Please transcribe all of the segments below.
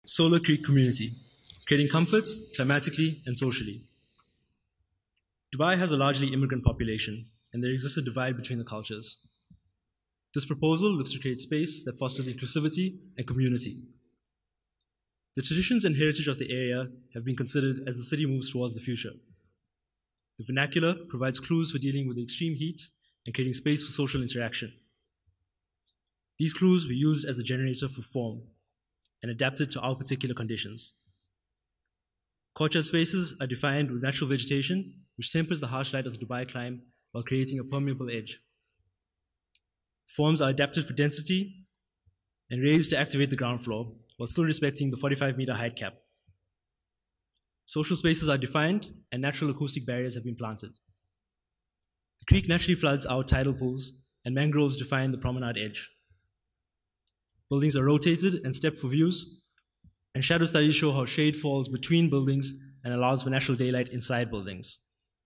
Solar Creek Community, creating comfort climatically and socially. Dubai has a largely immigrant population, and there exists a divide between the cultures. This proposal looks to create space that fosters inclusivity and community. The traditions and heritage of the area have been considered as the city moves towards the future. The vernacular provides clues for dealing with the extreme heat and creating space for social interaction. These clues were used as a generator for form and adapted to our particular conditions. Courtyard spaces are defined with natural vegetation, which tempers the harsh light of the Dubai climate while creating a permeable edge. Forms are adapted for density and raised to activate the ground floor, while still respecting the 45-meter height cap. Social spaces are defined, and natural acoustic barriers have been planted. The creek naturally floods our tidal pools, and mangroves define the promenade edge. Buildings are rotated and stepped for views, and shadow studies show how shade falls between buildings and allows for natural daylight inside buildings.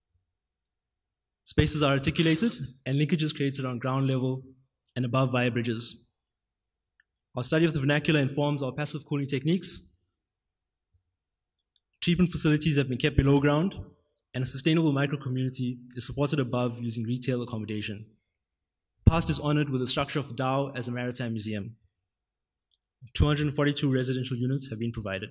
Spaces are articulated, and linkages created on ground level and above via bridges. Our study of the vernacular informs our passive cooling techniques. Treatment facilities have been kept below ground, and a sustainable micro-community is supported above using retail accommodation. The past is honored with the structure of Dawood as a maritime museum. 242 residential units have been provided.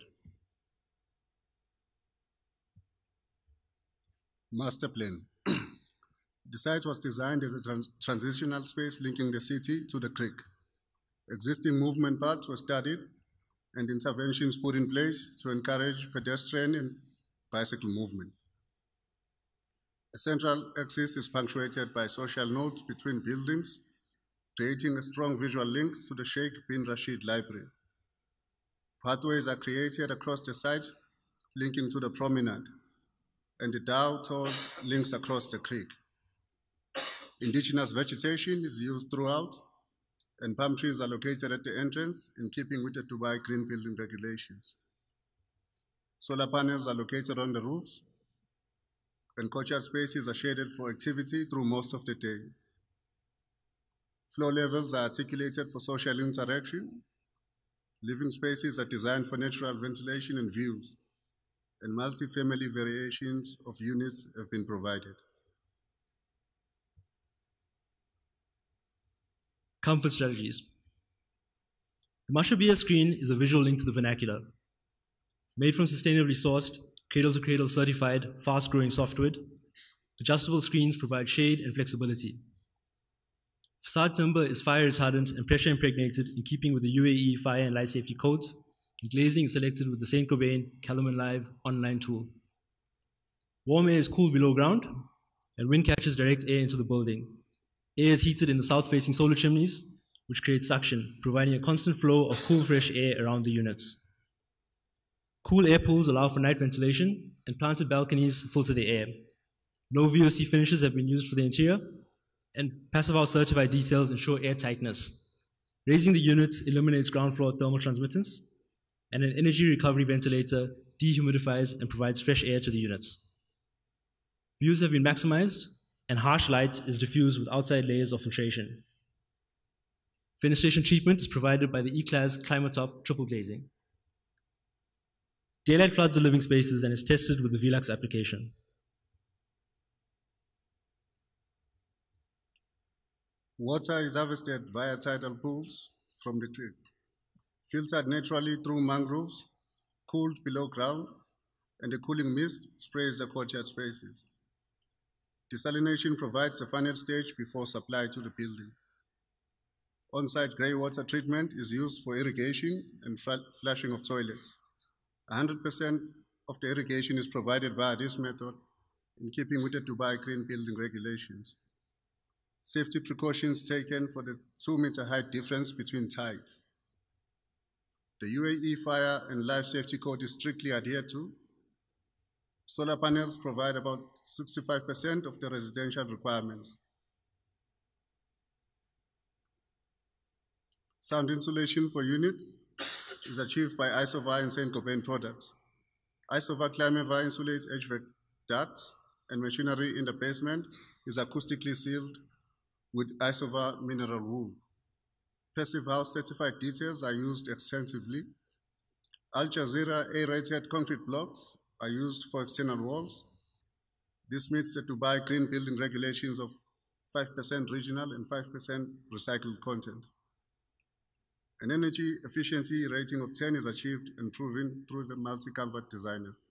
Master plan. The site was designed as a transitional space linking the city to the creek. Existing movement paths were studied and interventions put in place to encourage pedestrian and bicycle movement. A central axis is punctuated by social nodes between buildings, creating a strong visual link to the Sheikh bin Rashid Library. Pathways are created across the site, linking to the promenade, and the Dow Tours links across the creek. Indigenous vegetation is used throughout, and palm trees are located at the entrance in keeping with the Dubai Green Building Regulations. Solar panels are located on the roofs, and courtyard spaces are shaded for activity through most of the day. Floor levels are articulated for social interaction. Living spaces are designed for natural ventilation and views, and multi-family variations of units have been provided. Comfort strategies. The Mashabia screen is a visual link to the vernacular. Made from sustainably sourced, cradle-to-cradle certified, fast-growing softwood, adjustable screens provide shade and flexibility. Facade timber is fire retardant and pressure impregnated in keeping with the UAE fire and light safety codes, and glazing is selected with the Saint-Gobain Calaman Live online tool. Warm air is cooled below ground, and wind catches direct air into the building. Air is heated in the south-facing solar chimneys, which create suction, providing a constant flow of cool, fresh air around the units. Cool air pools allow for night ventilation, and planted balconies filter the air. No VOC finishes have been used for the interior, and Passive House certified details ensure air tightness. Raising the units eliminates ground floor thermal transmittance, and an energy recovery ventilator dehumidifies and provides fresh air to the units. Views have been maximized, and harsh light is diffused with outside layers of filtration. Fenestration treatment is provided by the E-Class Climatop triple glazing. Daylight floods the living spaces and is tested with the Velux application. Water is harvested via tidal pools from the creek, filtered naturally through mangroves, cooled below ground, and the cooling mist sprays the courtyard spaces. Desalination provides a final stage before supply to the building. On-site grey water treatment is used for irrigation and flushing of toilets. 100% of the irrigation is provided via this method in keeping with the Dubai Green Building Regulations. Safety precautions taken for the 2-meter height difference between tides. The UAE Fire and Life Safety Code is strictly adhered to. Solar panels provide about 65% of the residential requirements. Sound insulation for units is achieved by Isovar and Saint-Gobain products. Isovar Climavar insulates HVAC ducts, and machinery in the basement is acoustically sealed with Isovar mineral wool. Passive House certified details are used extensively. Al Jazeera A-rated concrete blocks are used for external walls. This meets the Dubai Green Building regulations of 5% regional and 5% recycled content. An energy efficiency rating of 10 is achieved and proven through the MultiComfort designer.